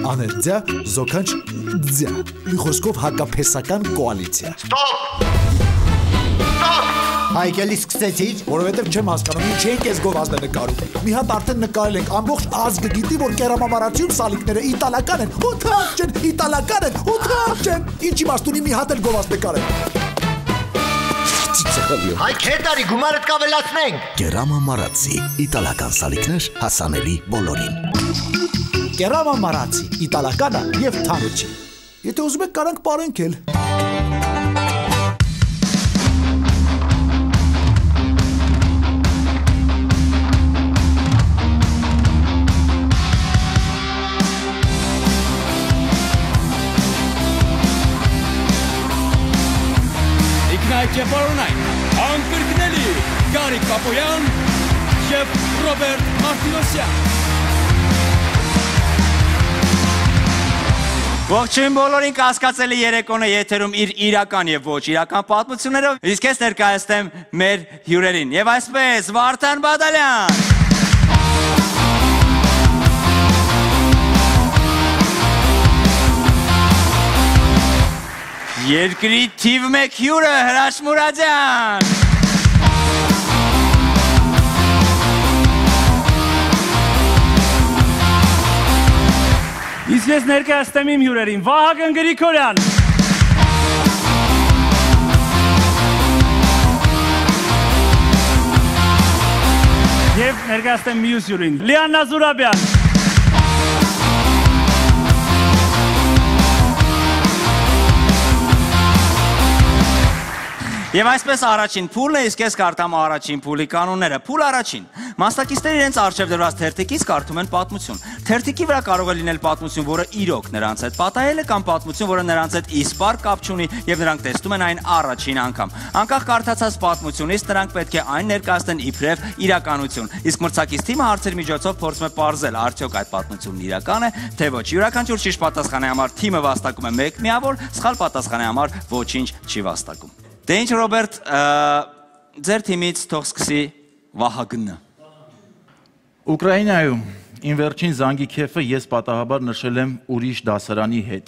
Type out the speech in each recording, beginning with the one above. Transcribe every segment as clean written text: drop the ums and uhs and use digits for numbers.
Աներձյա, զոքանչ ձյա։ Մի խոսքով հակափեսական կոալիցիա։ Ստոպ։ Հայկելի սկսեցիր, որովհետև չեմ հասկանում, ինչ ենք ես գովազդը նկարում։ Մի հատ արդեն նկարել ենք, ամբողջ ազգը գիտի, որ կերամամարացիում սալիկները իտալական են, հոթաղ չեն, իտալական են, հոթաղ չեն։ Ինչ իմաստ ունի մի հատ էլ գովազդ նկարել։ Հայ քետարի գումարդ կավելացնենք։ Կերամամարացի, իտալական սալիկներ հասանելի բոլորին։ Կերամամարացի, իտալականը և թանուչի։ Եթե ուզում եք կարանք պարենք էլ։ Ջեպարոնայն, անկրկնելի Գարիկ Պապոյան և Ռոբերտ Մարտիրոսյան։ Ողջույն բոլորին, կասկածելի երեկոն է եթերում իր իրական և ոչ իրական պատմություններով, իսկ ես ներկայացնեմ մեր հյուրերին։ Եվ այսպես, Վարդան Բադալյան։ Երկրի թիվ 1 հյուրը Հրաչ Մուրադյան։ Իսկ ես ներկայացնեմ իմ հյուրերին Վահագն Գրիգորյան։ Եվ ներկայացնեմ մյուս հյուրին Լիաննա Զուրաբյան։ Եվ այսպես առաջին փուլն է, իսկ ես կարդամ առաջին փուլի կանոնները։ Փուլ առաջին։ Մասնակիցները իրենց առջև դրված թերթիկից կարդում են պատմություն։ Թերթիկի վրա կարող է լինել պատմություն, որը իրոք նրանց հետ պատահել է, կամ պատմություն, որը նրանց հետ իսպար կապ չունի, եւ նրանք տեսնում են այն առաջին անգամ։ Անկախ կարդացած պատմությունից նրանք պետք է այն ներկայացնեն իբրև իրականություն։ Իսկ մրցակից թիմը հարցերի միջոցով փորձում է պարզել, արդյոք այդ պատմությունն իրական է, թե ոչ։ Յուրաքանչյուր ճիշտ պատասխանի համար թիմը վաստակում է 1 միավոր, սխալ պատասխանի համար ոչինչ չի վաստակում։ Դե ինչ Ռոբերտ, ձեր թիմից թող սկսի Վահագնը։ Ուկրաինայում իմ վերջին զանգի քեֆը ես պատահաբար նշել եմ ուրիշ դասարանի հետ։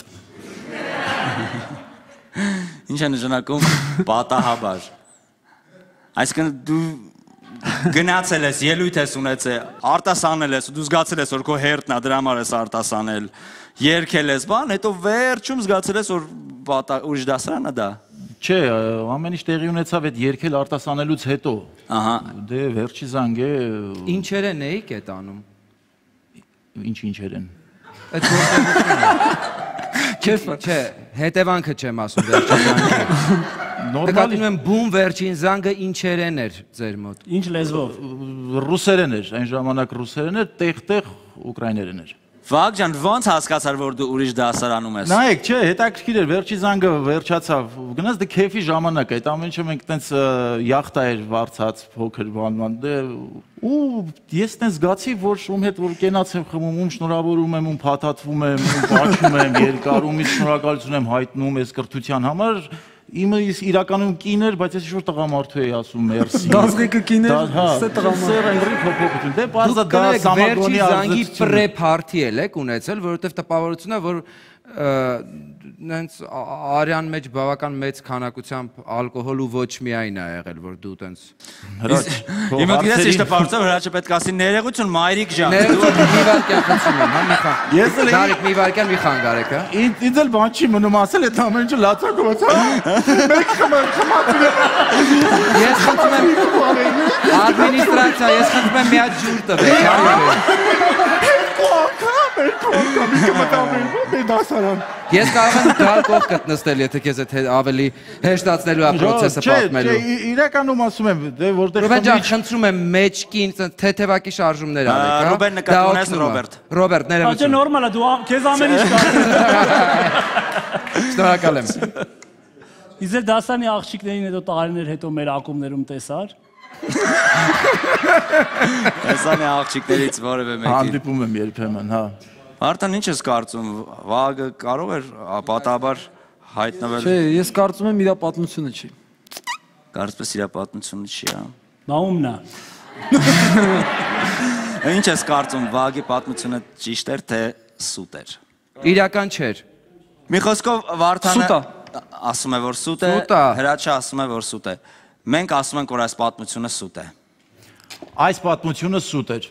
Ինչ է նշանակում պատահաբար։ Այսինքն դու գնացել ես, ելույթ ես ունեցել, արտասանել ես, դու զգացել ես, որ քո հերթն է, դրա համար ես արտասանել, երգել ես, բան, հետո վերջում զգացել ես, որ ուրիշ դասարան է դա։ Չէ, ամեն ինչ տեղի ունեցավ այդ երգել արտասանելուց հետո։ Ահա։ Դե վերջի զանգ է։ Ինչեր են էիք այդ անում։ Ինչեր են։ Այդ գործողությունը։ Չէ, հետևանքը չեմ ասում վերջի զանգը։ Նկատում եմ բում վերջին զանգը ինչերեն էր ձեր մոտ։ Ինչ լեզվով։ Ռուսերեն էր, այն ժամանակ ռուսերեն էր, տեղ ուկրաիներեն էր։ Վահագ ջան, ոնց հասկացար, որ դու ուրիշ դասարանում ես։ Նայեք, չէ, հետաքրքիր էր, վերջի զանգը վերջացավ, գնաց դե քեֆի ժամանակ է, այդ ամեն ինչը մենք տենց յախտա էր վարձած, փոքր բանման, դե ու ես տենց զգացի, որ ում հետ որ կենաց եմ խմում, ում շնորհավորում եմ, ում փաթաթվում եմ, ում պաչում եմ, երկար, ումից շնորհակալություն եմ հայտնում այս կրթության համար։ Իմը իրականում կին էր, բայց ես ինչ-որ տղամարդու էի ասում մերսի։ Դասղիկը կին էր, սե տղամարդ։ Սեր ընգրի փոփոխություն։ Դե բարձա դա վերջի զանգի պրե-փարթի եք ունեցել, որովհետև տպավորությունն է, որ նենց արյան մեջ բավական մեծ քանակությամբ ալկոհոլ ու ոչ միայն է եղել, որ դու տենց։ Իմը գիտես ինչ տպավորություն, Հրաչը պետք է ասի ներողություն, մայրիկ ջան։ Ներողություն, մի վարքյան խնդրում եմ, հա, մի խան։ Դարիկ, մի վարքյան, մի խան գարեք, հա։ Ինձ էլ բան չի մնում ասել, այդ ամեն ինչը լացակոց, հա։ Մեկ խմատում եմ։ Ես խնդրում եմ ադմինիստրացիա, ես խնդրում եմ մի հատ ջուր տվեք, հա։ Ես կարող եմ գալ կողքդ նստել, եթե քեզ ավելի հեշտացնելու է պրոցեսը պատմելու։ Իրականում ասում եմ, դե որտեղ Ռոբեն ջան, խնդրում եմ մեջքին թեթևակի շարժումներ արեք, հա։ Ռոբեն նկատի ունես Ռոբերտ։ Ռոբերտ, ներողություն։ Աճե նորմալ է, դու քեզ ամեն ինչ կա։ Շնորհակալ եմ։ Իսկ ձեր դասանի աղջիկներին հետո տարիներ հետո մեր ակումբներում տեսար։ Դասանի աղջիկներից որևէ մեկի։ Հանդիպում եմ երբեմն, հա։ Արդեն ինչ ես կարծում, Վահագը կարող էր պատահաբար հայտնվել։ Չէ, ես կարծում եմ իր պատմությունը չի։ Կարծես իր պատմությունը չի, հա։ Նա ումն է։ Ինչ ես կարծում, Վահագի պատմությունը ճիշտ էր, թե սուտ էր։ Իրական չէր։ Մի խոսքով Վարդանը Սուտ է։ ասում է, որ սուտ է, Սուտ է։ Հրաչը ասում է, որ սուտ է։ Մենք ասում ենք, որ այս պատմությունը սուտ է։ Այս պատմությունը սուտ էր։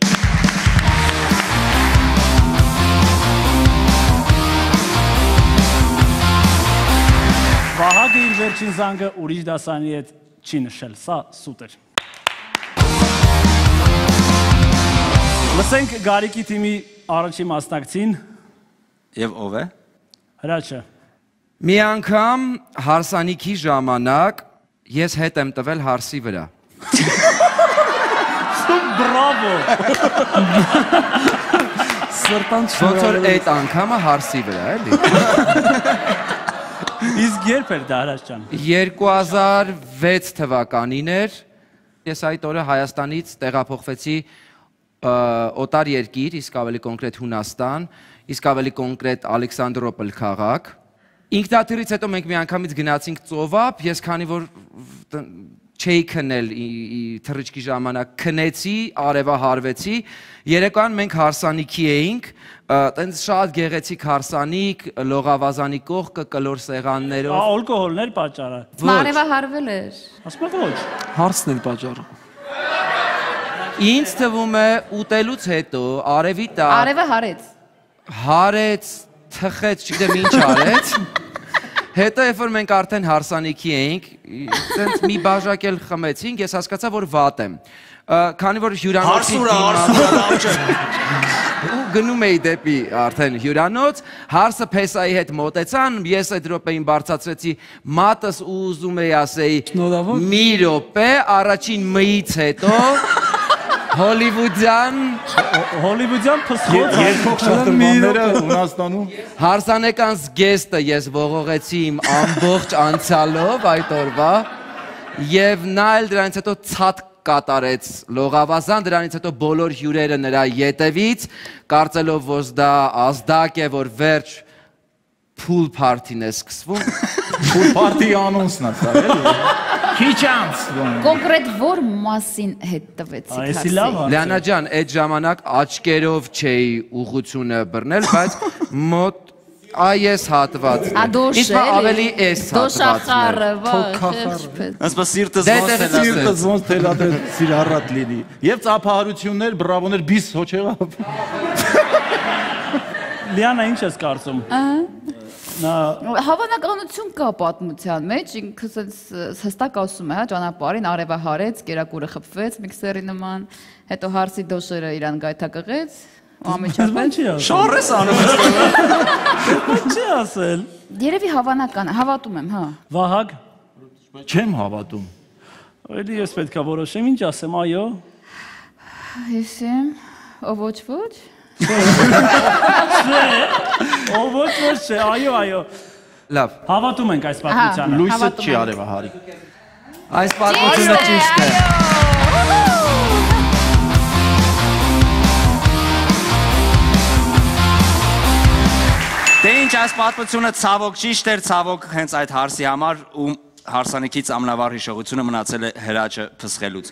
Վահագը իր վերջին զանգը ուրիշ դասանի հետ չի նշել, սա սուտ էր։ Լսենք Գարիկի թիմի առաջի մասնակցին։ Եվ ով է։ Հրաչը։ Մի անգամ հարսանիքի ժամանակ ես հետ եմ տվել հարսի վրա։ Բրավո։ Սրտան Ոնց որ այդ անգամը հարսի վրա, էլի։ Իսկ երբ էր դա Հրաչ ջան։ 2006 թվականին էր։ Ես այդ օրը Հայաստանից տեղափոխվեցի օտար երկիր, իսկ ավելի կոնկրետ Հունաստան, իսկ ավելի կոնկրետ Ալեքսանդրոպոլ քաղաք։ Ինքնաթիռից հետո մենք մի անգամից գնացինք ծովափ, ես քանի որ չէի քնել թռիչքի ժամանակ, քնեցի, արևահարվեցի, երեկոյան մենք հարսանիքի էինք, տենց շատ գեղեցիկ հարսանիք, լողավազանի կողքը, կլոր սեղաններով։ Ալկոհոլներ պատճառը։ Մարևահարվել էր։ Ասում եք ոչ։ Հարցն էր պատճառը։ Ինձ թվում է ուտելուց հետո արևի տակ Արևը հարեց։ հարեց, թխեց, չգիտեմ ինչ արեց։ Հետո երբ որ մենք արդեն հարսանիքի էինք, տենց մի բաժակ էլ խմեցինք, ես հասկացա, որ վատ եմ։ Քանի որ հյուրանոցի ու գնում էի դեպի արդեն հյուրանոց, հարսը փեսայի հետ մոտեցան, ես այդ րոպեին բարձրացրեցի մատս ու ուզում էի ասեի մի րոպե, առաջին մից հետո Հոլիվուդյան փսխոց Երկող շատրվանները Հունաստանում հարսանեկան զգեստը ես ողողեցի իմ ամբողջ անցյալով այդ օրվա եւ նա էլ դրանից հետո ցած կատարեց լողավազան, դրանից հետո բոլոր հյուրերը նրա ետևից, կարծելով որ դա ազդակ է, որ վերջ փուլ party-ն է սկսվում։ Փուլ party անոնսն է սա, էլի։ Քիչ անց։ Կոնկրետ որ մասին հետ տվեցիք Այսի լավ հարց է։ Լիանա ջան, այդ ժամանակ աչքերով չէի ուղղությունը բռնել, բայց մոտ այս հատվածն է։ Իսկ ավելի այս հատվածն է։ Ասպա սիրտս Սիրտս ոնց թելադրել սիրառատ լինի։ Եվ ծափահարություններ, բրավոներ, բիս հոչ եղավ։ Լիանա, ինչ ես կարծում։ Հավանականություն կա պատմության մեջ, ինքս հստակ ասում է, ճանապարհին արևը հարեց, կերակուրը խփվեց միքսերի նման, հետո հարսի դոշերը իրան գայթակղեց, ամիջապես շոր ես անում։ Չի ասել։ Երևի հավանական, հավատում եմ, հա։ Վահագ։ Չեմ հավատում։ Էլի ես պետք է որոշեմ, ինչ ասեմ, այո։ Ես եմ, ով ոչ ոչ։ Ով ոչ ոչ չէ, այո։ Լավ։ Հավատում ենք այս պատմությանը։ Լույսը չի արևահարի։ Այս պատմությունը ճիշտ է։ Դե ինչ այս պատմությունը ցավոք ճիշտ էր, ցավոք հենց այդ հարսի համար ու հարսանիքից ամնավառ հիշողությունը մնացել է Հրաչը փսխելուց։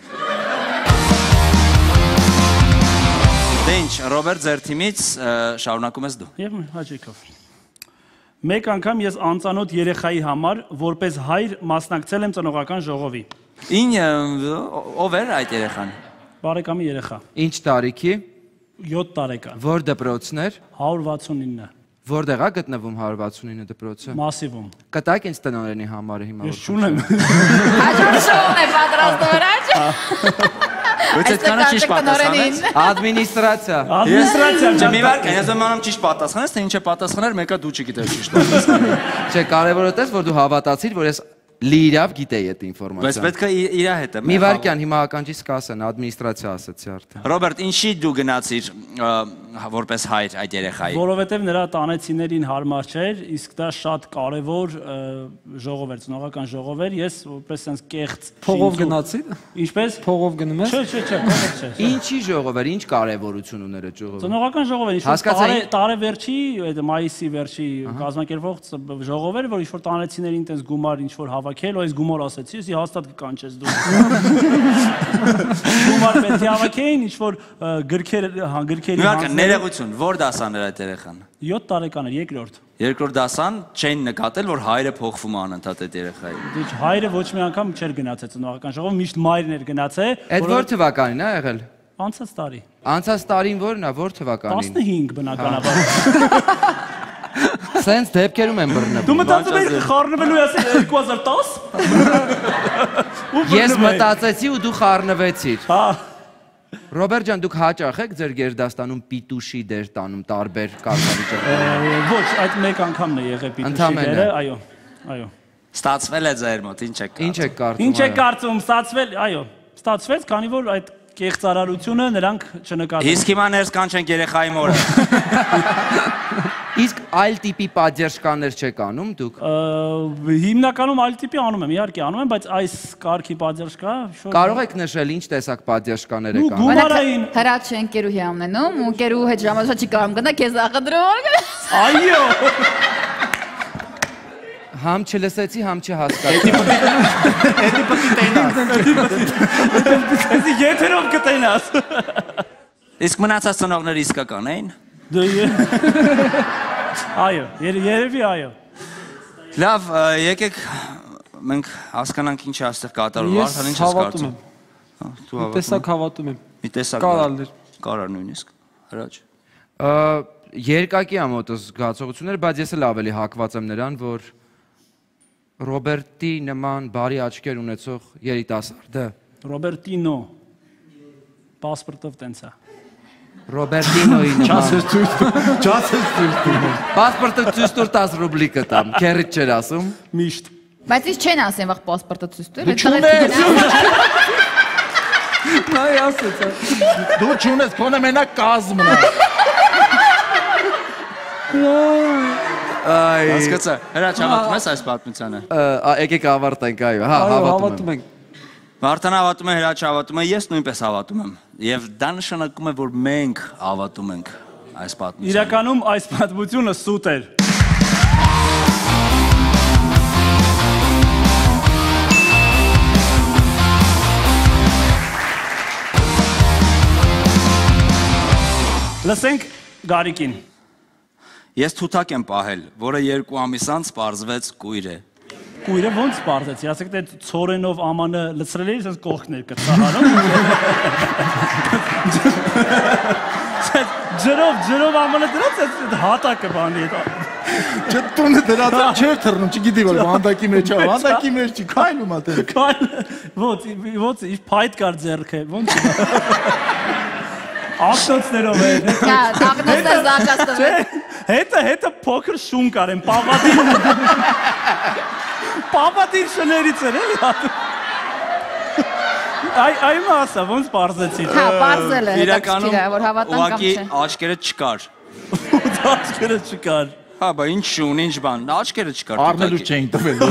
Դե ինչ, Ռոբերտ, ձեր թիմից շարունակում ես դու։ Եվ հաճույքով։ Մեկ անգամ ես անծանոթ երեխայի համար որպես հայր մասնակցել եմ ծնողական ժողովի։ Ով էր այդ երեխան։ Բարեկամի երեխա։ Ինչ տարիքի։ 7 տարեկան։ Որ դպրոցն էր։ 169։ Որտեղ է գտնվում 169 դպրոցը։ Մասիվում։ Կտակ ինձ տնօրենի համարը հիմա։ Ես չունեմ։ Հաջորդողն է պատրաստում Հրաչը։ Ոչ այդքանը ճիշտ պատասխանեց։ Ադմինիստրացիա։ Ադմինիստրացիա։ Մի վարք, ես անում ճիշտ պատասխանես, թե ինչ է պատասխաներ, մեկը դու չգիտես ճիշտ պատասխանը։ Չէ, կարևորը դες որ դու հավատացիր, որ ես լիիրավ գիտեի այդ Բայց ինֆորմացիան։ պետք է իր հետ է։ Մի վարքյան հիմա ականջից կասեն, ադմինիստրացիա ասացի արդեն։ Ռոբերտ, ինչի դու գնացիր որպես հայր այդ երեխայի։ Որովհետև նրա տանեցիներին հարմար չէր, իսկ դա շատ կարևոր ժողով էր, ծնողական ժողով էր, ես որպես sense կեղծ Փողով գնացի։ Ինչպես։ Փողով գնում ես։ Չէ, փողով չէ։ Ինչի ժողով էր, ինչ կարևորություն ուներ այդ ժողովը։ Ծնողական ժողով էր, ինչ-որ տարեվերջի, այդ մայիսի վերջի կազմակերպող ժողով էր, որ ինչ-որ տանեցիներին տես գումար ինչ-որ հավաքել, այս գումար ասեցի, ես հաստատ կկանչես դու։ Գումար պետք է հավաքեին, ինչ-որ գրքերի Ներողություն, որ դասան էր այդ երեխան։ 7 տարեկան էր, երկրորդ։ Երկրորդ դասան չեն նկատել, որ հայրը փոխվում է անընդհատ այդ երեխայի։ Դե հայրը ոչ մի անգամ չէր գնացել ծնողական շողով, միշտ մայրն էր գնացել։ Այդ որ թվականին է եղել։ Անցած տարի։ Անցած տարին որն է, որ թվականին։ 15 բնականաբար։ Սենց դեպքերում են բռնվում։ Դու մտածում ես խառնվելու ես 2010։ Ես մտածեցի ու դու խառնվեցիր։ Հա։ Ռոբերտ ջան, դուք հաճախ եք ձեր գերդաստանում պիտուշի դեր տանում տարբեր կարգավիճակներում։ Ոչ, այդ մեկ անգամն է եղել պիտուշի դերը, այո, այո։ Ստացվել է ձեր մոտ, ինչ եք Ինչ եք կարծում։ Ինչ եք կարծում, ստացվել, այո, ստացվեց, քանի որ այդ կեղծարարությունը նրանք չնկատեն։ Իսկ հիմա ներս կանչենք երեխայի մորը։ Իսկ այլ տիպի պատժկաներ չեք անում դուք։ Հիմնականում այլ տիպի անում եմ, իհարկե անում եմ, բայց այս կարգի պատժկա Կարող եք նշել ինչ տեսակ պատժկաներ եք անում։ Գումարային։ Հրաչ ընկերուհի ամնենում, ու ընկերուհու հետ ժամանակ չի կարող գնա, քեզ աղադրում։ Այո։ Համ չլսեցի, համ չհասկացի։ Էդի պտի տենաս։ Էսի եթերով կտենաս։ Իսկ մնացած ծնողները իսկական էին։ Այո, երևի այո։ Լավ, եկեք մենք հասկանանք ինչ է այստեղ կատարվում, արդեն ինչ ես կարծում։ Դու տեսակ հավատում եմ։ Մի տեսակ կարար նույնիսկ, հրաչ։ Երկակի ամոթս զգացողություններ, բայց ես էլ ավելի հակված եմ նրան, որ Ռոբերտի նման բարի աչքեր ունեցող երիտասարդը։ Ռոբերտինո։ Պասպորտով տենց է։ Ռոբերտինոյի նման։ Չասես ցույց։ Պասպորտը ցույց տուր 10 ռուբլի կտամ։ Քերիտ չեր ասում։ Միշտ։ Բայց ես չեն ասեմ, վաղ պասպորտը ցույց տուր։ Նա ասեց։ Դու չունես, քոնը մենակ կազմն է։ Հասկացա, հրաչ հավատում ես այս պատմությանը։ Եկեք ավարտենք, այո, հա, հավատում ենք։ Վարդան հավատում է, հրաչ հավատում է, ես նույնպես հավատում եմ։ Եվ դա նշանակում է, որ մենք հավատում ենք այս պատմությանը։ Իրականում այս պատմությունը սուտ էր։ Լսենք Գարիկին։ Ես թութակ եմ պահել, որը 2 ամիս անց պարզվեց կույր է։ Կույրը ոնց պարզեցի, ասեք թե ցորենով ամանը լցրել էի, ասես կողքներ կծահարում։ Ջրով ամանը դրած է հատակը բանի հետ։ Չտունը դրած չէր թռնում, չգիտի որ վանդակի մեջ է, վանդակի մեջ չի, քայլում է դեռ։ Ոնց իր փայտ կար ձեռքը, ոնց։ Ակտոցներով է։ Հա, ակտոցը զարգացնում։ Հետը փոքր շուն կար են, պավադիր շներից էր էլի։ Այո ասա, ոնց պարզեցի։ Հա, պարզել է, իրականում որ հավատան կամ ուղղակի չէ։ աչքերը չկար։ Աչքերը չկար։ Հա, բա ինչ շուն, ինչ բան, աչքերը չկար։ Առնելու չէին տվել։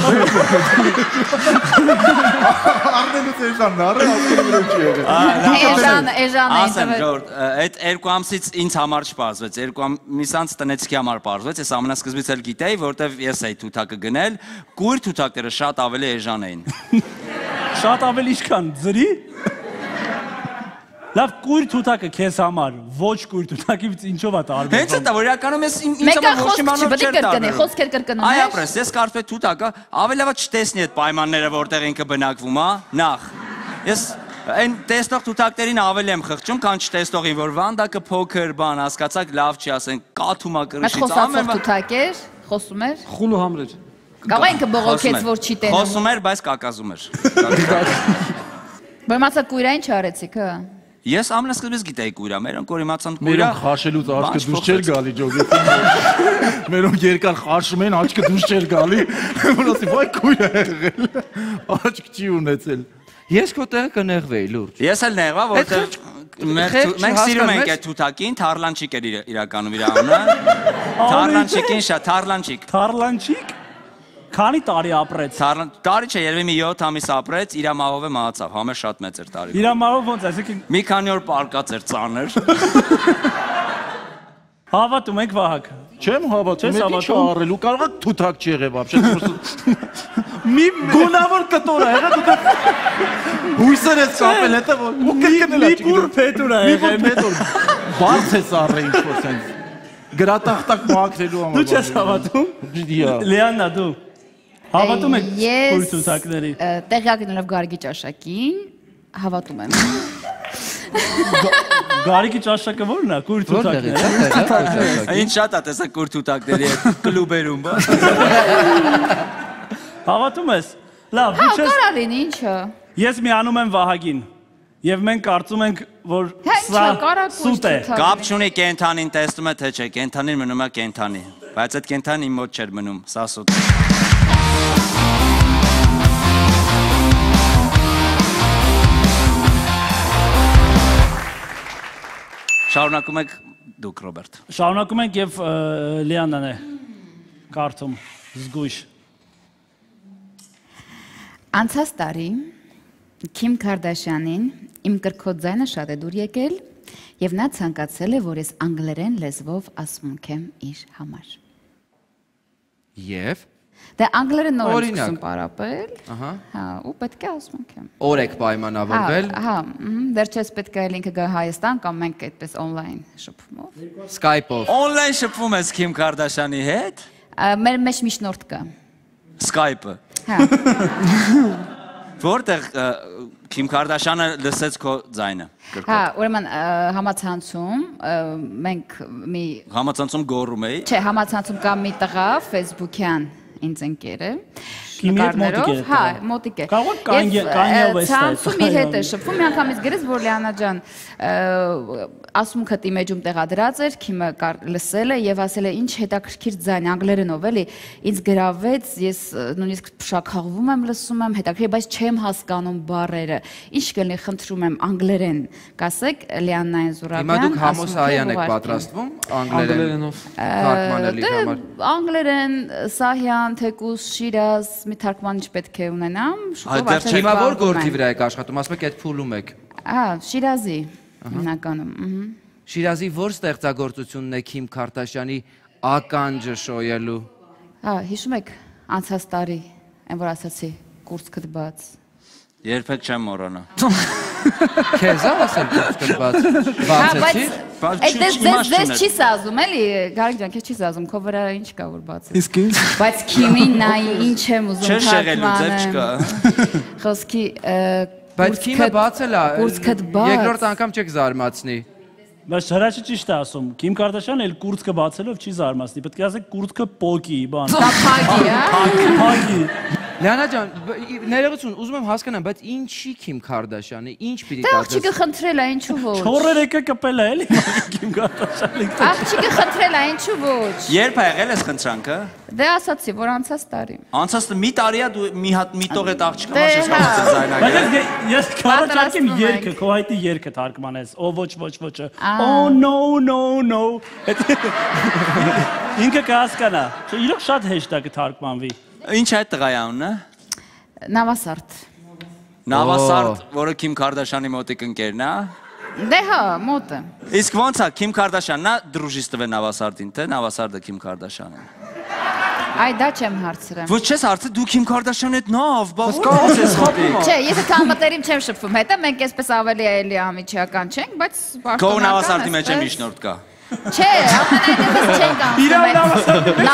Առնելու էժանն, առնելու չի եղել։ Էժանը ասեմ, Ժորդ, այդ 2 ամսից ինձ համար չպարզվեց, 2 ամիս անց տնեցքի համար պարզվեց, ես ամենասկզբից էլ գիտեի, որտեվ ես էի թութակը գնել, կույր թութակները շատ ավելի էժան էին։ Շատ ավելի ինչքան, ձրի։ Լավ, կույր թութակը քեզ համար, ոչ կույր թութակից ինչով է տարբեր։ Հենց դա որ իրականում ես ինձ Մեկը ոչ իմանով խոսք չի, չէր պետք է կրկնի, խոսքեր կրկնում Այ ես։ ապրես, ես կարծում եմ թութակը ավելի լավ չտեսնի այդ պայմանները, որտեղ ինքը բնակվում է, նախ։ Ես այն տեսնող թութակներին ավելի եմ խղճում, քան չտեսնողին, որ վանդակը փոքր բան, հասկացաք, լավ չի ասեն, կաթում է կրշից, խոսացող թութակ էր, խոսում էր։ Խուլու համրեր։ Կարող է ինքը բողոքեց, որ չի տենում։ Խոսում էր, բայց կակազում էր։ Բայց կույրային չարեցիք, հա։ Ես ամենասկզբից գիտեի կույրա, մերոնք որ իմացան կույրա։ Մերոնք խաշելուց աչքը դուրս չէր գալի, ջոգետ։ Մերոնք երկար խաշում են, աչքը դուրս չէր գալի։ Որ ասի, վայ կույր է եղել։ Աչք չի ունեցել։ Ես քո տեղը կնեղվեի լուրջ։ Ես էլ նեղվա, որտեղ մենք սիրում ենք այդ թութակին, Թարլանչիկ էր իրականում իր անունը։ Թարլանչիկին շատ, Թարլանչիկ։ Թարլանչիկ։ Քանի տարի ապրեց։ Տարի չէ, երևի մի 7 ամիս ապրեց, իր մահով է մահացավ, համը շատ մեծ էր տարի։ Իր մահով ոնց, այսինքն մի քանի օր պարկած էր ծանր։ Հավատում եք Վահագ։ Չեմ հավատում, ինչ առել ու կարող է թութակ չեղե вообще։ Մի գունավոր կտոր է եղել դու հույսեր ես կապել հետո ու կրկնել մի բուր փետուր է եղել։ Բարձ է սառը ինչ-որ սենց գրատախտակ մաքրելու համար։ Դու չես հավատում։ Լիաննա դու հավատում եք կուրթութակների։ Տեղյակ լինելով Գարգի ճաշակին հավատում եմ։ Գարգի ճաշակը ո՞րն է կուրթութակները։ Ինչ շատ է տեսա կուրթութակների կլուբերում, բա։ Հավատում ես։ Լավ, դու չես։ Կարա լինի, ինչը։ Ես միանում եմ Վահագին։ Եվ մենք կարծում ենք, որ սա սուտ է։ Կապ չունի կենթանին տեսնում է թե չէ, կենթանին մնում է կենթանի, բայց այդ կենթանին իմ մոտ չէր մնում, սա սուտ է։ Շարունակում եք դուք, Ռոբերտ։ Շարունակում ենք և Լիաննան է կարդում զգույշ։ Անցած տարի Քիմ Քարդաշյանին իմ կրքոտ ձայնը շատ է դուր եկել եւ նա ցանկացել է, որ ես անգլերեն լեզվով ասմունքեմ իր համար։ Եվ Դե անգլերեն նոր եմ սկսում պարապել։ Հա, ու պետք է ասմունքեմ։ Օր եք պայմանավորվել։ Հա, դեռ չես պետք է ինքը գա Հայաստան կամ մենք այդպես օնլայն շփումով։ Skype-ով։ Օնլայն շփվում ես Քիմ Քարդաշյանի հետ։ Մեր մեջ միջնորդ կա։ Skype-ը։ Հա։ Որտեղ Քիմ Քարդաշյանը լսեց քո ձայնը։ Հա, ուրեմն համացանցում մենք մի Համացանցում գոռում էի։ Չէ, համացանցում կա մի տղա Facebook-յան ինձ ընկեր է։ Քիմի հետ մոտիկ է։ Հա, մոտիկ է։ Կարող է Kanye West-ը։ Ցանցում իր հետ է շփվում, մի անգամից գրեց, որ Լիանա ջան, ասմունքդ իմեջում տեղադրած էր, Քիմը լսել է եւ ասել է ինչ հետաքրքիր ձայն անգլերենով էլի, ինձ գրավեց, ես նույնիսկ փշաքաղվում եմ, լսում եմ, հետաքրքիր, բայց չեմ հասկանում բառերը։ Ինչ կլինի, խնդրում եմ անգլերեն, կասեք Լիաննային Զուրաբյան։ Հիմա դուք Համոսայան եք պատրաստվում անգլերենով թարգմանելու համար։ Անգլերեն, Սահյան, Թեկուս, Շիրազ մի թարգմանիչ պետք է ունենամ, շուտով արդեն հիմա որ գործի վրա եք աշխատում, ասում եք այդ փուլում եք։ Հա, Շիրազի հիմնականում։ Շիրազի որ ստեղծագործությունն է Քիմ Քարդաշյանի ականջը շոյելու։ Հա, հիշում եք անցած տարի, այն որ ասացի կուրծքդ բաց։ Երբեք չեմ մոռանա։ Քեզ ասել կուրծքդ բաց։ Բացեցի։ Դες չի սազում, էլի, Գարիկ ջան, քեզ չի սազում, քո վրա ինչ կա որ բացես։ Իսկ ինձ։ Բայց Քիմին նայ ինչ եմ ուզում Չէ շեղելու ձև չկա։ Խոսքի Բայց Քիմը բացել է։ կուրծքդ բաց։ Երկրորդ անգամ չեք զարմացնի։ Բայց հրաչը ճիշտ է ասում, Քիմ Քարդաշյանը էլ կուրծքը բացելով չի զարմացնի, պետք է ասեք կուրծքը պոկի, բան։ Փագի, հա։ Փագի։ Լիանա ջան, ներողություն, ուզում եմ հասկանամ, բայց ինչի Քիմ Քարդաշյանը, ինչ պիտի Դե աղջիկը խնդրել է, ինչու ոչ։ Չորեր եկը կպել է, էլի Քիմ Քարդաշյանը։ Աղջիկը խնդրել է, ինչու ոչ։ Երբ է եղել այս խնդրանքը։ Դե ասացի, որ անցած տարի։ Անցած մի տարի է դու մի հատ մի տող այդ աղջիկը մաս ես համացել զայնագը։ Բայց ես քարոջակեմ երգը, քո հայտի երգը թարգմանես։ Օ ոչ ոչը։ Oh no no no։ Ինքը կհասկանա։ Իրոք շատ հեշտ է կթարգմանվի։ Ինչ է այդ տղայի անունը։ Նավասարդ։ Նավասարդ, որը Քիմ Քարդաշյանի մոտիկ ընկերն է։ Դե հա, մոտ է։ Իսկ ո՞նց է Քիմ Քարդաշյանն է դրուժիստը Նավասարդին, թե Նավասարդը Քիմ Քարդաշյանին։ Այ դա չեմ հարցրել։ Ոչ չես հարցրել, դու Քիմ Քարդաշյանի հետ նավ, բա ո՞նց ես խփում։ Չէ, ես համատերիմ չեմ շփվում, հետո մենք այսպես ավելի էլի ամիջական չենք, բայց Քո Նավասարդի մեջ է միջնորդ կա։ Չէ, ամենայնպես չենք անում։ Իրավ Նավասարդի մեջ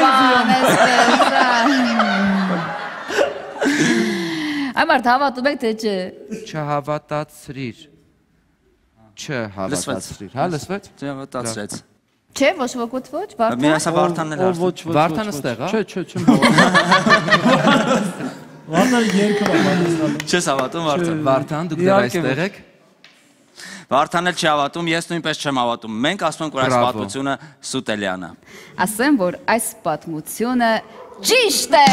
Այմարդ հավատում եք թե չէ։ Չհավատացրիր։ Չհավատացրիր։ Հա, լսվեց։ Չհավատացրեց։ Չէ, ոչ ոք ոչ, Վարդան։ Մի ասա Վարդանն էլ հարցնում։ Վարդանը ստեղ, հա։ Չէ, չեմ հավատում։ Վարդանը երգը բանալու։ Չես հավատում Վարդան։ Վարդան, դուք դեռ այստեղ եք։ Վարդան էլ չի հավատում, ես նույնպես չեմ հավատում։ Մենք ասում ենք, որ այս պատմությունը սուտ է Լիանա։ Ասեմ, որ այս պատմությունը ճիշտ է։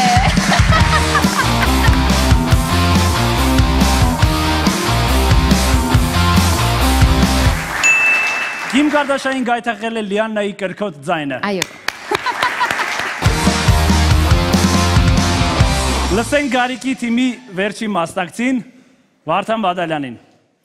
Քիմ Քարդաշյանին գայթակղել է Լիաննայի կրքոտ ձայնը։ Այո։ Լսենք Գարիկի թիմի վերջին մասնակցին, Վարդան Բադալյանին։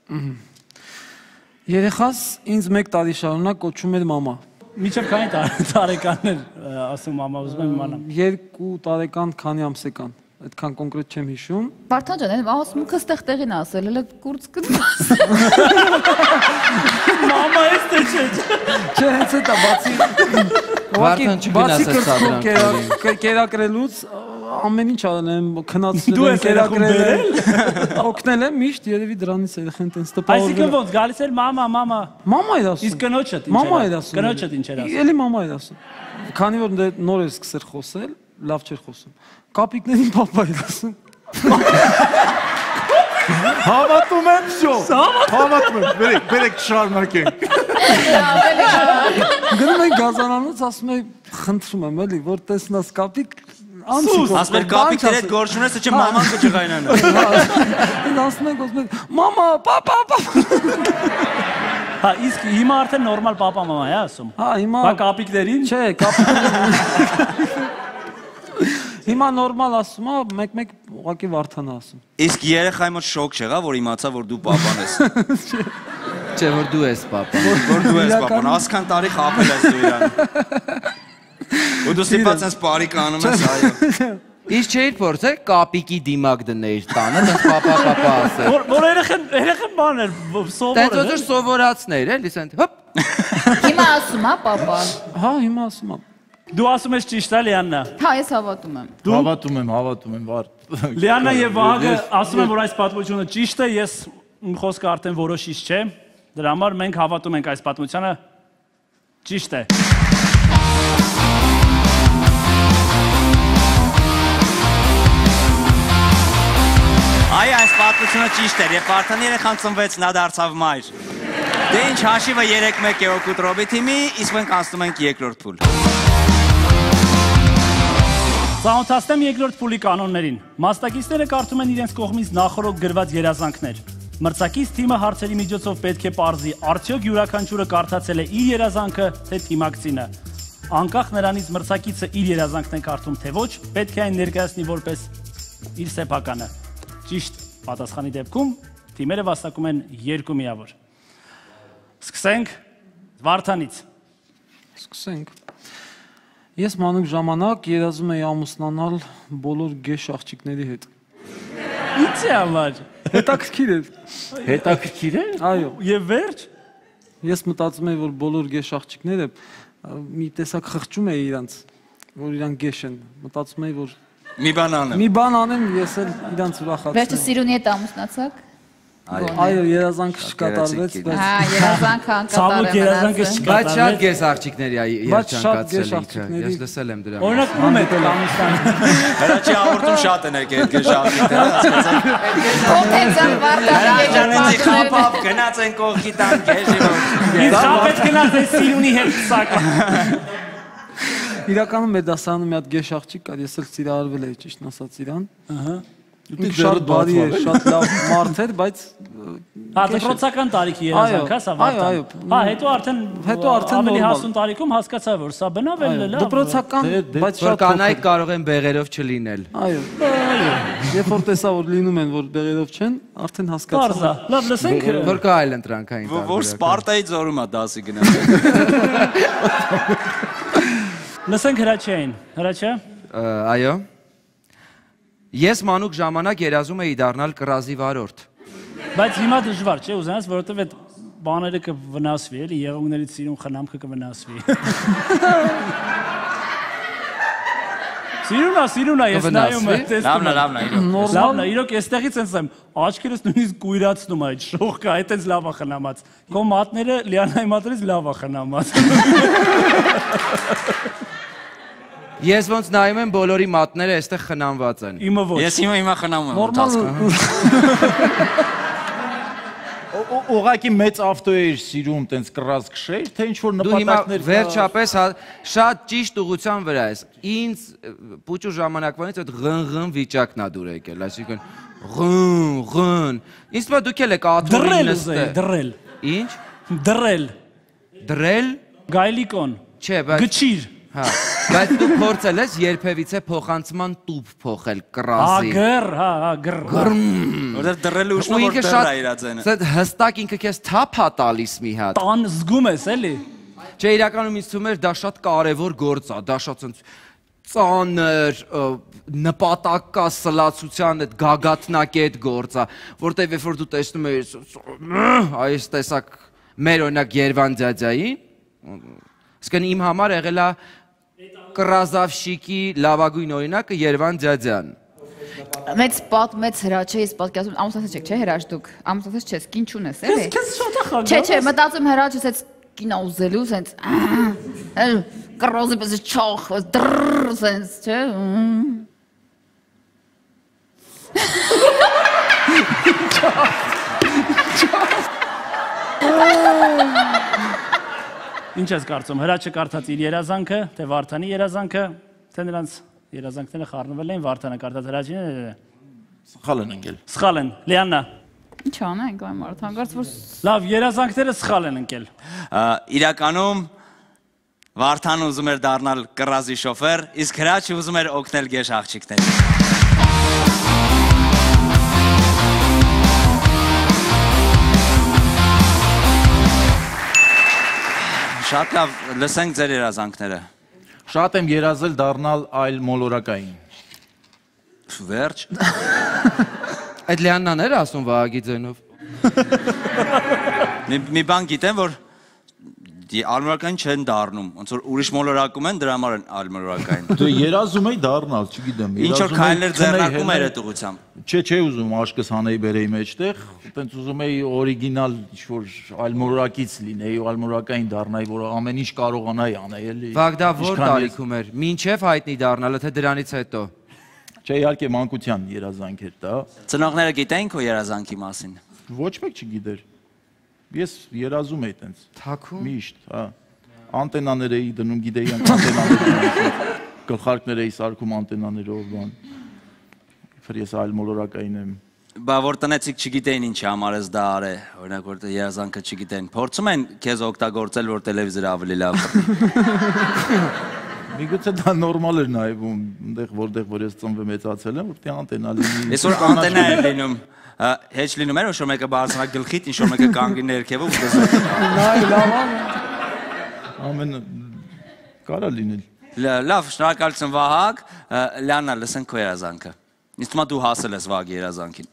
Երեխաս ինձ 1 տարի շարունակ կոչում էր մամա։ Միջև քանի տարեկաններ ասում մամա, ուզում եմ իմանամ։ 2 տարեկան, քանի ամսեկան։ այդքան կոնկրետ չեմ հիշում։ Վարդան ջան, ասում քո ստեղ տեղին ասել, հələ կուրց կդաս։ Մամա էս թե չէ։ Չէ, հենց դա Վարդան չգնաս այս սադրան։ Կերակրելուց ամեն ինչ արել եմ, քնածել եմ, կերակրել եմ, օգնել եմ միշտ, երևի դրանից երեխան տենց տպավորվել։ Այսինքն ոնց գալիս էր մամա։ Մամա էր ասում։ Իսկ կնոջդ ինչ էր։ Մամա էր ասում։ Կնոջդ ինչ էր ասում։ Էլի մամա էր ասում։ Քանի որ նոր էր սկսել խոսել, լավ չէր խոսում։ Կապիկներին պապա էր ասում։ Հավատում եմ, շո։ Հավատում եմ, բերեք շարունակենք։ Գնում ենք գազանանոց, ասում եմ, խնդրում եմ, էլի, որ տեսնաս կապիկ, անցիկ։ Ասում էր կապիկներ հետ գործ ունես, չէ մաման կջղայնանա։ Ինձ ասում ենք, ասում ենք, մամա, պապա։ Հա, իսկ հիմա արդեն նորմալ պապա մամա է ասում։ Հա, հիմա Բա կապիկներին։ Չէ, կապիկներին։ Հիմա նորմալ ասում է, մեկ-մեկ ուղղակի Վարդան ասում։ Իսկ երեխայի մոտ շոկ չեղա, որ իմացա, որ դու պապան ես։ Չէ, որ դու ես պապան։ Որ դու ես պապան, ասքան տարի խաբել ես դու իրան։ Ու դու ստիպած ես բարի կանում ես, այո։ Իսկ չէիր փորձել կապիկի դիմակ դնել տանը, դες պապա ասել։ Որ երեխան բան էր, սովոր Տենց որ սովորացներ, էլի սենց հոպ։ Հիմա ասում է պապա։ Հա, հիմա ասում է։ Դու ասում ես ճիշտ է Լիաննա։ Հա, ես հավատում եմ։ Հավատում եմ, Վարդ։ Լիաննա եւ Վահագը ասում են, որ այս պատմությունը ճիշտ է, ես իմ խոսքը արդեն որոշիչ չէ։ Դրա համար մենք հավատում ենք այս պատմությանը ճիշտ է։ Այ այս պատմությունը ճիշտ էր, երբ Վարդանի երեխան ծնվեց, նա դարձավ մայր։ Դե ինչ հաշիվը 3-1 է օգուտ Ռոբի թիմի, իսկ մենք անցնում ենք երկրորդ փուլ։ Ծանոթացնեմ երկրորդ փուլի կանոններին։ Մասնակիցները կարդում են իրենց կողմից նախորդ գրված երազանքներ։ Մրցակից թիմը հարցերի միջոցով պետք է պարզի, արդյոք յուրաքանչյուրը կարդացել է իր երազանքը, թե թիմակցինը։ Անկախ նրանից մրցակիցը իր երազանքն է կարդում, թե ոչ, պետք է այն ներկայացնի որպես իր սեփականը։ Ճիշտ պատասխանի դեպքում թիմերը վաստակում են 2 միավոր։ Սկսենք Վարդանից։ Սկսենք։ Ես մանուկ ժամանակ երազում էի ամուսնանալ բոլոր գեշ աղջիկների հետ։ Ինչ է համար։ Հետաքրքիր էր։ Հետաքրքիր է։ Այո։ Եվ վերջ։ Ես մտածում էի, որ բոլոր գեշ աղջիկները մի տեսակ խղճում էի իրանց, որ իրանք գեշ են։ Մտածում էի, որ մի բան անեմ, ես էլ իրանց ուրախացնեմ։ Վերջը սիրունի հետ ամուսնացաք։ Այո, երազանքը չկատարվեց, բայց Հա, երազանքը Ցավոք երազանքը անկատարել։ Բայց շատ գես աղջիկների երջանկացել ինքը։ Ես լսել եմ դրա մասին։ Օրինակ ում է տել ամուսնան։ Հրաչի հաղորդում շատ են եկել գեշաղջիկները, հասկացա։ Օթեցան Ջանեցի Վարդան։ խապապ գնաց են կողքի տան գեշի ոչ։ Իսկ շապետ գնաց է սիրունի հետ սակ։ իրականում մեր դասարանում մի հատ գեշ աղջիկ կար, ես էլ ծիրարվել էի ճիշտ ասած իրան։ Ահա։ Շատ բարի էր, շատ լավ մարդ էր, բայց Հա, դպրոցական տարիքի երազանք, հա, սա Վարդան։ Հա, հետո արդեն ավելի հասուն տարիքում հասկացա, որ սա բնավ է լավ։ դպրոցական, բայց Որ շատ կանայք կարող են բեղերով չլինել։ Այո։ Երբ որ տեսա, որ լինում են, որ բեղերով չեն, արդեն հասկացա։ Պարզա։ Լավ, լսենք։ Որ կա այլ ընտրանքային տարբերակ։ Որ Սպարտայի ձորում է դասի գնաց։ Լսենք Հրաչյային։ Հրաչյա։ Այո։ Ես մանուկ ժամանակ երազում էի դառնալ կռազի վարորդ։ Բայց հիմա դժվար չէ, ուզենաս, որովհետև այդ բաները կվնասվի, էլի, եղունգներից սիրուն խնամքը կվնասվի։ Սիրունա, ես նայում եմ, տեսնում եմ։ Լավն է, իրոք։ Լավն է, իրոք էստեղից ես եմ, աչքերս նույնիսկ կույրացնում այդ շողքը, այդ էս լավ է խնամած։ Քո մատները Լիանայի մատներից լավ է խնամած։ Ես ոնց նայում եմ բոլորի մատները այստեղ խնամված են։ Իմը ոչ։ Ես հիմա խնամում եմ։ Ուղղակի մեծ ավտո էիր սիրում, տենց կռազ քշեր, թե ինչ որ Դու հիմա նպատակներ վերջապես շատ ճիշտ ուղղության վրա ես։ Ինձ փուճու ժամանակվանից այդ ղն վիճակն ա դուր եկել, այսինքն ղն։ Ինձ թվում է դուք էլ եք աթոռին նստել։ Դրել։ Ինչ։ Դրել։ Գայլիկոն։ Չէ, բայց Գչիր։ Հա, բայց դու փորձել ես երբևիցե փոխանցման տուփ փոխել կռազի։ Ագր, հա, ագր։ Որտեղ դրելը ուշնա որ դրա իրացենը։ Սա հստակ ինքը քեզ թափ է տալիս մի հատ։ Տան զգում ես էլի։ Չէ, իրականում ինձ թվում էր դա շատ կարևոր գործ է, դա շատ ցած ծանր նպատակասլացության այդ գագաթնակետ գործա, որտեղ երբ որ դու տեսնում ես այս տեսակ մեր օրինակ Երևան ձյաձյային, իսկն իմ համար եղել է կրազավշիկի լավագույն օրինակը Երևան ձյաձյան։ Մեծ հրաչ է, ես պատկերացում, ամուսնացած չեք, չէ՞ հրաչ դուք, ամուսնացած չես, կին չունես, էլի։ Քեզ շատ է խանգարում։ Չէ, մտածում հրաչ ես կինա ուզելու, սենց կռոզի պես չող, դրրր, սենց, չէ։ Ինչ ես կարծում, հրաչը կարդաց իր երազանքը, թե Վարդանի երազանքը, թե նրանց երազանքները խառնվել էին, Վարդանը կարդաց հրաչին։ Սխալ են ընկել։ Սխալ են, Լիաննա։ Ինչ անենք այն մարդ, հանկարծ որ Լավ, երազանքները սխալ են ընկել։ Իրականում Վարդանը ուզում էր դառնալ կռազի շոֆեր, իսկ հրաչը ուզում էր օգնել գեշ աղջիկներին։ Շատ լավ, լսենք ձեր երազանքները։ Շատ եմ երազել դառնալ այլ մոլորակային։ Վերջ։ Այդ Լիաննան էր ասում Վահագի ձենով։ Մի բան գիտեմ, որ ալմորակային չեն դառնում, ոնց որ ուրիշ մոլորակում են, դրա համար են ալմորակային։ Դու երազում էի դառնալ, չգիտեմ։ Ինչ որ քայլեր ձեռնարկում էր այդ ուղղությամբ։ Չէ ուզում աշկս հանեի բերեի մեջտեղ, տենց ուզում էի օրիգինալ ինչ-որ այլմոլորակից լինեի, այլմոլորակային դառնայի, որ ամեն ինչ կարողանայի անել, էլի։ Վագ դա որ տարիքում էր։ Մինչև հայտնի դառնալը, թե դրանից հետո։ Չէ, իհարկե մանկության երազանք էր դա։ Ծնողները գիտեին քո երազանքի մասին։ Ոչ մեկ չգիտեր։ Ես երազում էի տենց։ Թաքուն։ Միշտ, հա։ Անտենաներ էի դնում, գիտեի անտենաներ։ Գլխարկներ էի սարքում անտենաներով, բան։ Իբր ես այլ մոլորակային եմ։ Բա որ տնեցիք չգիտեին ինչի համար ես դա արե, օրինակ որ երազանքը չգիտեն։ Փորձում են քեզ օգտագործել, որ տելևիզորը ավելի լավ։ Միգուցե դա նորմալ էր նայվում, որտեղ որ ես ծնվել մեծացել եմ, որտեղ անտենա լինի։ Այսօր անտենա է լինում։ Հեչ լինում էր, որ մեկը բարձրանա գլխիդ, ինչ որ մեկը կանգնի ներքևով ու դեզ։ Նայ, լավ է։ Ամեն կարա լինել։ Լավ, շնորհակալություն Վահագ, Լիաննա, լսենք քո երազանքը։ Ինձ թվում է դու հասել ես Վահագի երազանքին։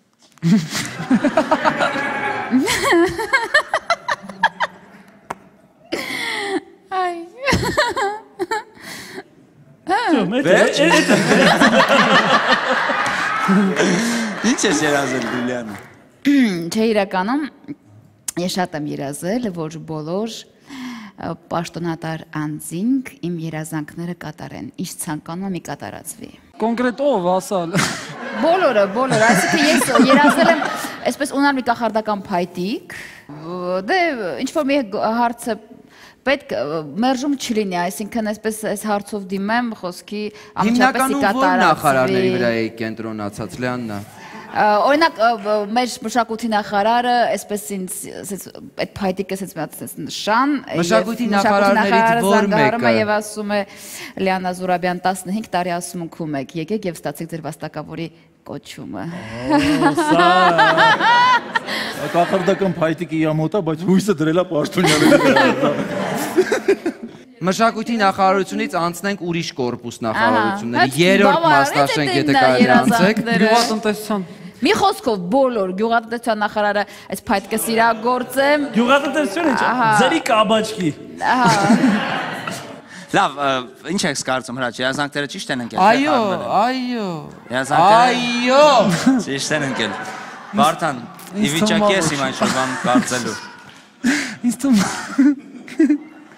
Այ։ Ինչ ես երազել դու Լիաննա։ Չէ, իրականում ես շատ եմ երազել, որ բոլոր պաշտոնատար անձինք իմ երազանքները կատարեն, ինչ ցանկանում եմ կատարածվի։ Կոնկրետ ով ասալ։ Բոլորը, այսինքն ես երազել եմ այսպես ունալ մի կախարդական փայտիկ, դե ինչ որ մի հարցը պետք մերժում չլինի, այսինքն այսպես այս հարցով դիմեմ խոսքի ամենապես կատարածվի։ Հիմնականում ո՞ր նախարարների վրա է կենտրոնացած Լիաննա։ Օրինակ մեր մշակույթի նախարարը այսպես ինձ այդ փայտիկը ասեց մի հատ նշան մշակույթի նախարարներից ո՞ր մեկը եւ ասում է Լիաննա Զուրաբյան 15 տարի ասումունքում եք եկեք եւ ստացեք ձեր վաստակավորի կոչումը։ Կախարդական փայտիկի յամոտա, բայց հույսը դրելա պաշտոնյաների վրա։ Մշակույթի նախարարությունից անցնենք ուրիշ կորպուս նախարարությունների, երրորդ մասնաշենք եթե կարելի անցեք։ Գյուղատնտեսության։ Մի խոսքով բոլոր գյուղատնտեսության նախարարը այս փայտիկը սիրագործեմ։ Գյուղատնտեսություն ինչ, ձերի կաբաչկի։ Լավ, ինչ եք կարծում հրաչ, երազանքները ճիշտ են ընկել։ Այո։ Երազանքները ճիշտ են ընկել։ Վարդան, ի վիճակի ես իմ այն շոյ բան կարծելու։ Ինձ թվում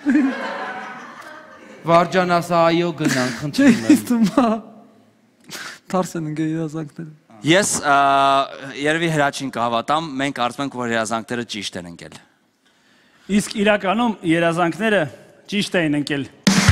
Վարջան ասա այո գնանք, խնդրում եմ։ ինձ թվում Թարս են ընկել երազանքները։ Ես երևի հրաչին կհավատամ, մենք կարծում ենք, որ երազանքները ճիշտ են ընկել։ Իսկ իրականում երազանքները ճիշտ էին ընկել։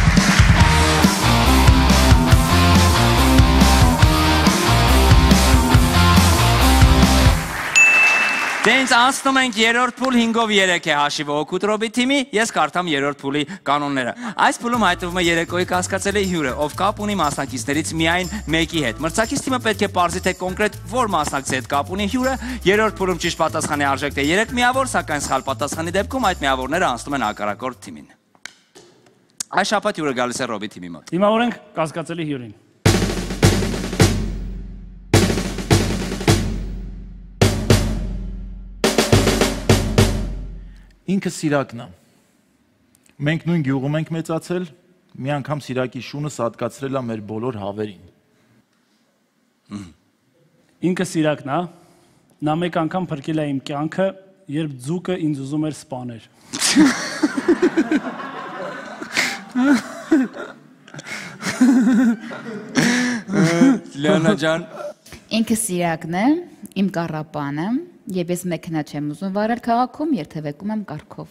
Դե ինձ անցնում ենք երրորդ փուլ 5-ով 3 է հաշիվը օգուտ Ռոբի թիմի, ես կարդամ երրորդ փուլի կանոնները։ Այս փուլում հայտնվում է երեկոյի կասկածելի հյուրը, ով կապ ունի մասնակիցներից միայն մեկի հետ։ Մրցակից թիմը պետք է պարզի թե կոնկրետ որ մասնակցի հետ կապ ունի հյուրը։ Երրորդ փուլում ճիշտ պատասխանի արժեքն է 3 միավոր, սակայն սխալ պատասխանի դեպքում այդ միավորները անցնում են հակառակորդ թիմին։ Այս շաբաթ հյուրը գալիս է Ռոբի թիմի մոտ։ Դիմավորենք կասկածելի հյուրին։ Ինքը Սիրակն է։ Մենք նույն գյուղում ենք մեծացել, մի անգամ Սիրակի շունը սատկացրել է մեր բոլոր հավերին։ Ինքը Սիրակն է, նա մեկ անգամ փրկել է իմ կյանքը, երբ ձուկը ինձ ուզում էր սպաներ։ Լիանա ջան։ Ինքը Սիրակն է, իմ կառապանը, եւ ես մեքենա չեմ ուզում վարել քաղաքում, երթևեկում եմ կառքով։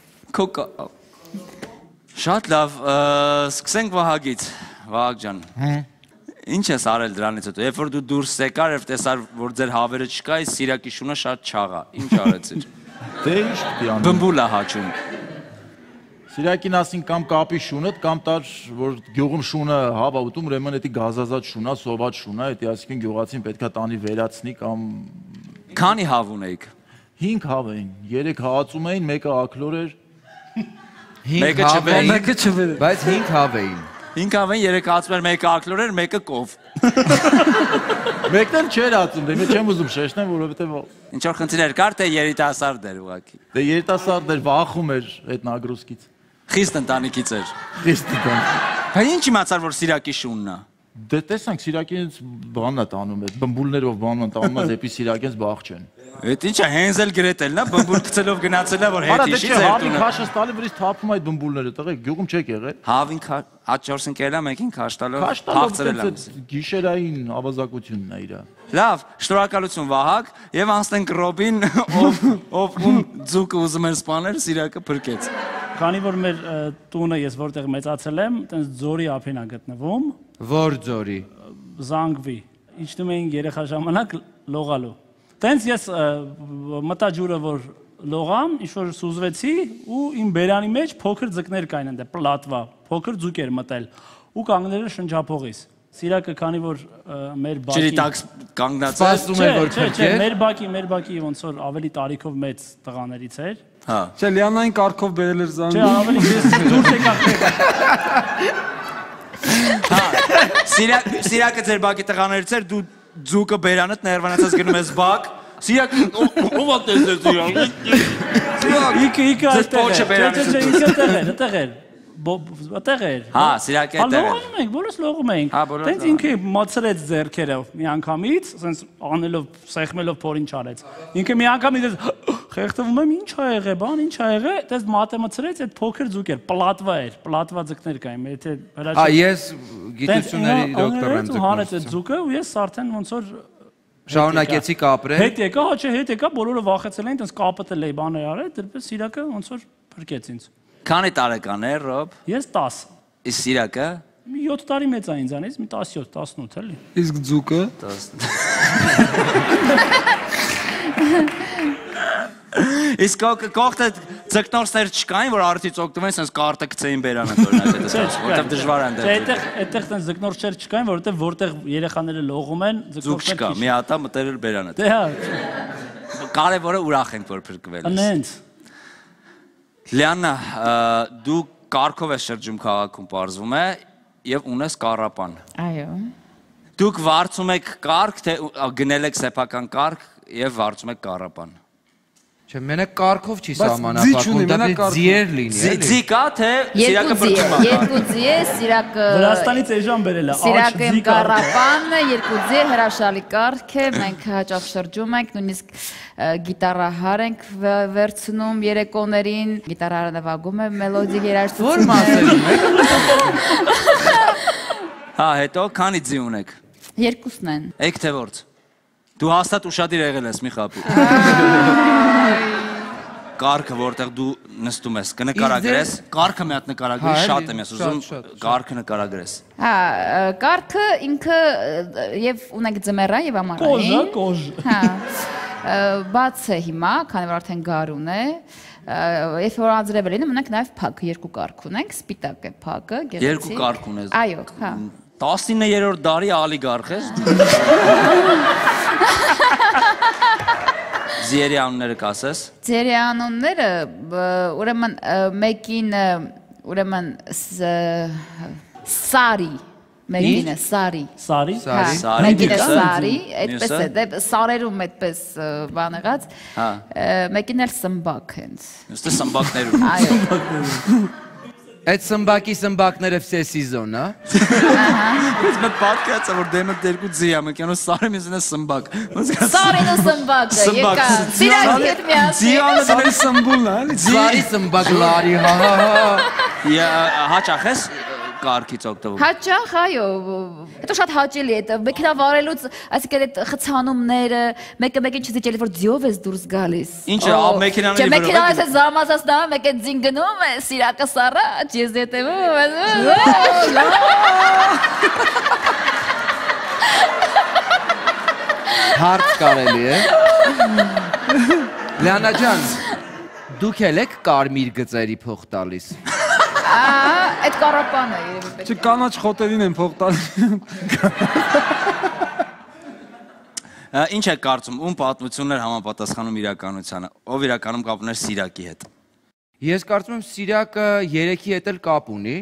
Շատ լավ, սկսենք Վահագից, Վահագ ջան։ Ինչ ես արել դրանից հետո, երբ որ դու դուրս եկար եւ տեսար, որ ձեր հավերը չկա, իսկ Սիրակի շունը շատ չաղ է։ Ինչ արեցիր։ Դե ինչ պիտի անեմ։ Բմբուլ է հաճում։ Սիրակին ասին կամ կապի շունդ, կամ տար, որ գյուղում շունը հավ ուտում, ուրեմն էդի գազազած շունա, սոված շունա, էդի ասիկին գյուղացին պետքա տանի վերացնի կամ Քանի հավ ունեիք։ 5 հավ էին, 3 հացում էին, մեկը ակլոր էր։ 5 հավ էին, մեկը չվեր, բայց 5 հավ էին։ 5 հավ էին, 3 հացում էր, մեկը ակլոր էր, մեկը կով։ Մեկն էլ չէր հացում, դե չեմ ուզում շեշտեմ, որովհետև Ինչ որ խնդիրներ կար, թե երիտասարդ էր ուղղակի։ Դե երիտասարդ էր, վախում էր այդ նագրոսկից։ Խիստ ընտանիքից էր։ Խիստ ընտանիք։ Հա ինչ իմացար, որ Սիրակի շունն է։ Դե տեսանք Սիրակից բանն է տանում է, բմբուլներով բանն է տանում է, դեպի Սիրակից բաղ չեն։ Այդ ինչա Հենզել գրետելն է, բմբուլ գցելով գնացել է, որ հետ իշի ձեր տունը։ տունը։ Քաշը ստալի վրից թափում այդ բմբուլները, տղեկ, գյուղում չեք եղել։ Հավին հատ 4 ընկերելա, մեկին քաշտալով հաղցրել է։ Գիշերային ավազակությունն է իրա։ Լավ, շնորհակալություն Վահագ, եւ անցնենք Ռոբին, ով ում ձուկը ուզում էր սպանել, Սիրակը փրկեց։ Քանի որ մեր տունը ես որտեղ մեծացել եմ, տենց ձորի ափին է գտնվում։ Որ ձորի։ Զանգվի։ Իջնում էինք երեխա ժամանակ լողալու։ Տենց ես մտա ջուրը որ լողամ, ինչ որ սուզվեցի ու իմ բերանի մեջ փոքր ձկներ կային այնտեղ, պլատվա, փոքր ձուկ էր մտել ու կանգնել էր շնչափողից։ Սիրակը քանի որ մեր բակի Ջրի տակ կանգնած էր, սպասում էր որ չէ, մեր բակի ոնց որ ավելի տարիքով մեծ տղաներից էր։ Հա։ Չէ, Լիանային կառքով բերել էր զանգը։ Չէ, ավելի դուրս եկավ։ Հա։ Սիրակը ձեր բակի տղաներից էր, դու ձուկը բերանդ ներվանացած գնում ես բակ։ Սիրակը ով է տեսել Սիրակը։ Իքը այդտեղ էր։ Այդտեղ էր։ Հա, Սիրակը այդտեղ էր։ Լողում ենք, բոլորս լողում ենք։ Տենց ինքը մացրեց ձեռքերը մի անգամից, ասենց անելով, սեղմելով փորին չարեց։ Ինքը մի անգամից խեղդվում եմ, ինչ ա եղել, բան, ինչ ա եղել, տես մատը մցրեց, այդ փոքր ձուկ էր, պլատվա էր, պլատվա ձկներ կային, եթե հրաչի։ Ես գիտությունների դոկտոր եմ ձգում։ Հանեց այդ ձուկը ու ես արդեն ոնց որ շարունակեցի կապրել։ Հետ եկա, հա չէ, հետ եկա, բոլորը վախեցել էին, տես կապտել էի բաներ արել, դրպես Սիրակը ոնց որ փրկեց ինձ։ Քանի տարեկան է Ռոբ։ Ես 10։ Իսկ Սիրակը։ Մի 7 տարի մեծ է ինձանից, մի 17, 18 էլի։ Իսկ ձուկը։ Իսկ կողքը ձկնորսներ չկային, որ արդից օգտվում են, սենց կարտը գցեին բերանը օրինակ այդպես, որտեղ դժվար են դեռ։ Այդտեղ տենց ձկնորսներ չկային, որտեղ երեխաները լողում են, ձուկ չկա, մի հատա մտերել բերանը։ Դե հա։ Կարևորը ուրախ ենք որ փրկվել ես։ Անենց։ Լիանա, դու կառքով ես շրջում քաղաքում պարզվում է եւ ունես կառապան։ Այո։ Դուք վարձում եք կառք, թե գնել եք սեփական կառք եւ վարձում եք կառապան։ Չէ, մենակ կառքով չի սահմանափակվում, դա պետք է ձիեր լինի, էլի։ Ձի կա, թե Սիրակը փրկում է։ Երկու ձի է, Սիրակը։ Վրաստանից էժան բերել է։ Սիրակը իմ կառապանը, երկու ձի հրաշալի կառք է, մենք հաճախ շրջում ենք, նույնիսկ գիտարահար ենք վերցնում երեկոներին, գիտարահարը նվագում է մելոդիկ երաժշտություն։ Որ մասերում եք։ Հա, հետո քանի ձի ունեք։ Երկուսն են։ Եք թե որց։ Դու հաստատ ուշադիր եղել ես մի խապի։ Կառքը որտեղ դու նստում ես, կնկարագրես, կառքը մի հատ նկարագրի, շատ եմ ես ուզում, կառքը նկարագրես։ Հա, կառքը ինքը եւ ունեք ձմեռան եւ ամառային։ Կոժ։ Հա։ Բաց է հիմա, քանի որ արդեն գարուն է։ Երբ որ անձրև լինում, ունենք նաեւ փակ, երկու կառք ունենք, սպիտակ է փակը, գեղեցիկ։ Երկու կառք ունես։ Այո, հա։ 19-րդ դարի ալիգարխ ես։ Ձիերի անունները կասես։ Ձերի անունները, ուրեմն մեկին ուրեմն Սարի Մեկինը Սարի Սարի Մեկինը Սարի այդպես է դե Սարերում այդպես բան եղած մեկին էլ Սմբակ հենց Ըստ սմբակներում այո Այդ սմբակի սմբակները վսե սիզոն, հա? Ես մեկ պատկացա, որ դեմը երկու ձի է, մեկյանով սարեմ ես ինը սմբակ Սարին ու սմբակը, եկա Սիրակի հետ միասին Սարի սմբուլն է, Սարի սմբակ լարի, Հաճախ ես կարգից օգտվում Հաճախ, այո, հետո շատ հաճելի է, մեքենա վարելուց, այսինքն այդ խցանումները, մեկը մեկին չզիջելի, որ ձիով ես դուրս գալիս Ինչ է, մեքենաների վրով Մեքենան ես զամազասնավ, մեկ է ձին գնում է, սիրակը սառաջ, ես դետևում Հարց կարելի է Լիանա ջան, դուք էլ եք կարմիր գծերի փող տալիս Այդ կարապանը երևի պետք Չէ կանաչ խոտերին են փող տալիս Ինչ եք կարծում, ում պատմություններ համապատասխանում իրականությանը, ով իրականում կապ ուներ Սիրակի հետ Ես կարծում եմ Սիրակը երեքի հետ էլ կապ ունի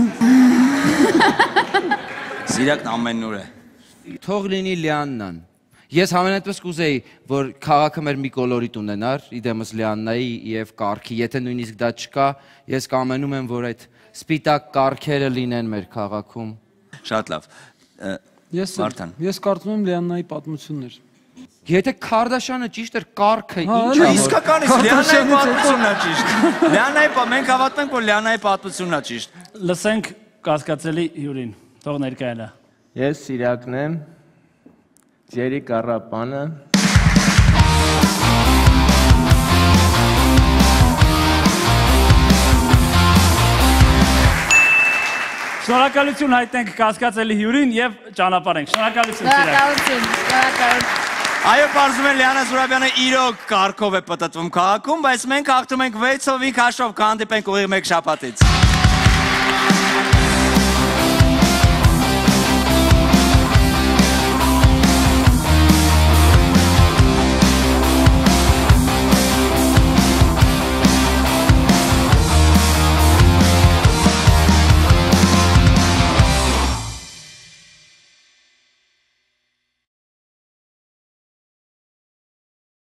Սիրակն ամենուր է Թող լինի Լիաննան Ես համենայնպես կուզեի, որ քաղաքը մեր մի կոլորիտ ունենար, իդեմս Լիաննայի և կարգի, եթե նույնիսկ դա չկա, ես կամենում եմ, որ այդ սպիտակ կարգերը լինեն մեր քաղաքում։ Շատ լավ, Վարդան։ Ես կարծում եմ Լիաննայի պատմություններ։ Եթե Քարդաշյանը ճիշտ էր, կարգը ինչ է։ Իսկականից, Լիաննայի պատմությունն է ճիշտ։ Մենք հավատում ենք, որ Լիաննայի պատմությունն է ճիշտ։ Լսենք կասկածելի հյուրին, թող ներկայելա։ Ես Սիրակն եմ, Ջերի Կարապանը Շնորհակալություն հայտնենք կասկածելի հյուրին եւ ճանապարհենք։ Շնորհակալություն Շնորհակալություն Այո, պարզում է Լիանա Զուրաբյանը իրոք կարգով է պտտվում քաղաքում, բայց մենք հաղթում ենք 6-ով 5 հաշվով կհանդիպենք ուղիղ մեկ շաբաթից